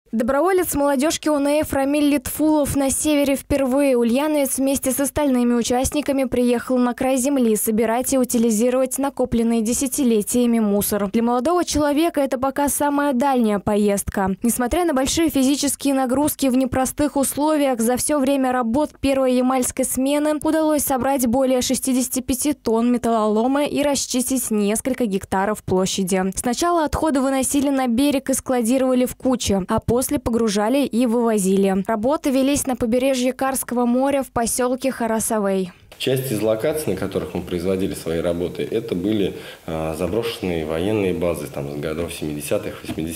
Доброволец молодежки УНФ Рамиль Литфулов на севере впервые. Ульяновец вместе с остальными участниками приехал на край земли собирать и утилизировать накопленный десятилетиями мусор. Для молодого человека это пока самая дальняя поездка. Несмотря на большие физические нагрузки в непростых условиях, за все время работ первой ямальской смены удалось собрать более 65 тонн металлолома и расчистить несколько гектаров площади. Сначала отходы выносили на берег и складировали в куче, а после погружали и вывозили. Работы велись на побережье Карского моря в поселке Харасавей. Часть из локаций, на которых мы производили свои работы, это были заброшенные военные базы там, с годов 70-х,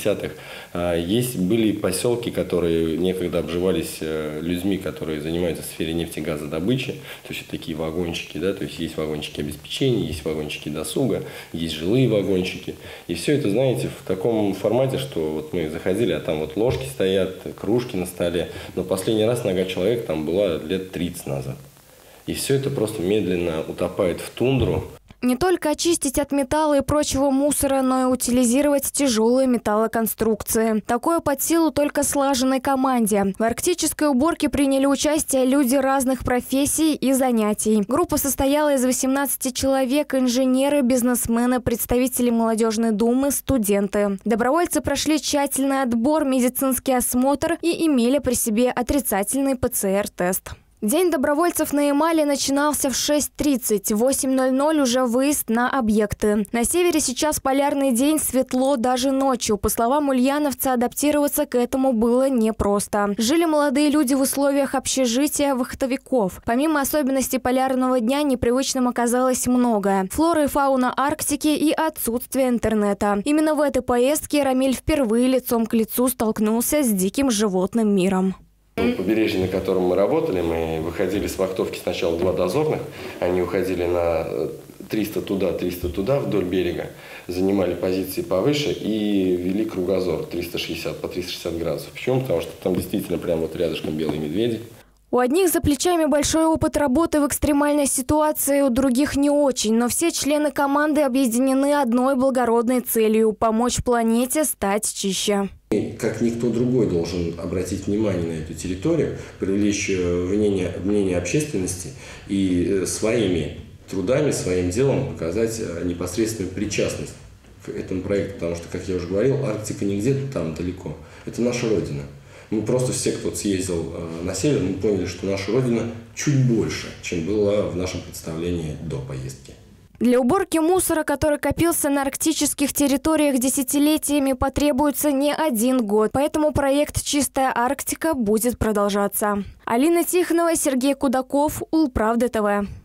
80-х. Были поселки, которые некогда обживались людьми, которые занимаются в сфере нефтегазодобычи. То есть такие вагончики, да, то есть есть вагончики обеспечения, есть вагончики досуга, есть жилые вагончики. И все это, знаете, в таком формате, что вот мы заходили, а там вот ложки стоят, кружки на столе. Но последний раз нога человека там была лет 30 назад. И все это просто медленно утопает в тундру. Не только очистить от металла и прочего мусора, но и утилизировать тяжелые металлоконструкции. Такое под силу только слаженной команде. В арктической уборке приняли участие люди разных профессий и занятий. Группа состояла из 18 человек: инженеры, бизнесмены, представители молодежной думы, студенты. Добровольцы прошли тщательный отбор, медицинский осмотр и имели при себе отрицательный ПЦР-тест. День добровольцев на Ямале начинался в 6:30. В 8:00 уже выезд на объекты. На севере сейчас полярный день, светло даже ночью. По словам ульяновца, адаптироваться к этому было непросто. Жили молодые люди в условиях общежития вахтовиков. Помимо особенностей полярного дня, непривычным оказалось многое. Флора и фауна Арктики и отсутствие интернета. Именно в этой поездке Рамиль впервые лицом к лицу столкнулся с диким животным миром. Побережье, на котором мы работали, мы выходили с вахтовки сначала 2 дозорных, они уходили на 300 туда вдоль берега, занимали позиции повыше и вели кругозор 360 по 360 градусов. Почему? Потому что там действительно прямо вот рядышком белые медведи. У одних за плечами большой опыт работы в экстремальной ситуации, у других не очень. Но все члены команды объединены одной благородной целью – помочь планете стать чище. Как никто другой должен обратить внимание на эту территорию, привлечь мнение общественности и своими трудами, своим делом показать непосредственную причастность к этому проекту. Потому что, как я уже говорил, Арктика не где-то там далеко. Это наша Родина. Мы просто все, кто съездил на север, мы поняли, что наша Родина чуть больше, чем было в нашем представлении до поездки. Для уборки мусора, который копился на арктических территориях десятилетиями, потребуется не 1 год. Поэтому проект «Чистая Арктика» будет продолжаться. Алина Тихонова, Сергей Кудаков, Улправда ТВ.